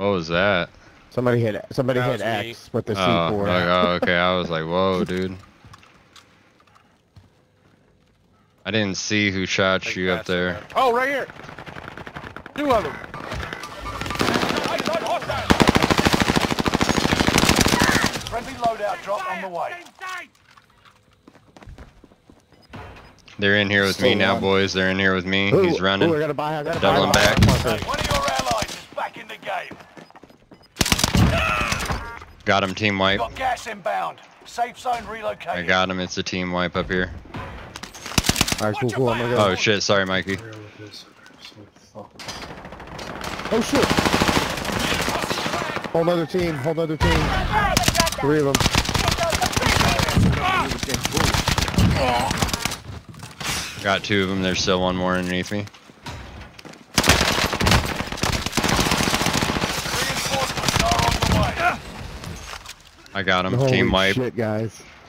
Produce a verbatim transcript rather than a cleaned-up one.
What was that? Somebody hit. Somebody That hit was X with the C Oh, four. like, oh, okay. I was like, whoa, dude. I didn't see who shot Think you up that's there. it. Oh, right here. Two of them. Friendly loadout drop on the way. They're in here with Still me now, one. boys. They're in here with me. Ooh, He's running. Ooh, I gotta buy. I gotta Doubling buy. back. One of your allies is back in the game. Got him, team wipe. Got gas inbound. Safe zone relocated. I got him. It's a team wipe up here. Alright, cool, cool. I'm gonna go. Oh shit, sorry, Mikey. Oh shit! Whole other team. Whole other team. Three of them. Got two of them. There's still one more underneath me. Reinforcements are on the way. I got him. Holy Team wipe. shit, guys.